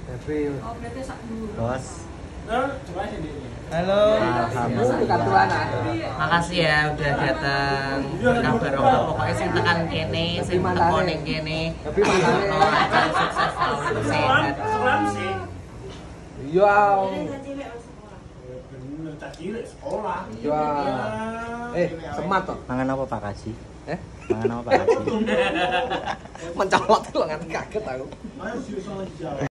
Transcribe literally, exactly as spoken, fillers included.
April. Oh, berarti sak dulu. Bos. Halo. Alhamdulillah. Makasih ya udah datang. Kabar apa pokoknya sing tekan kene, sing teko ning kene. Tapi mantane lancar sukses selalu sehat. Iya. Iya. Eh, semat toh. Mangan apa Pak Kaji? Eh, Mangan apa Pak Kaji? mencolot lho kan kaget aku.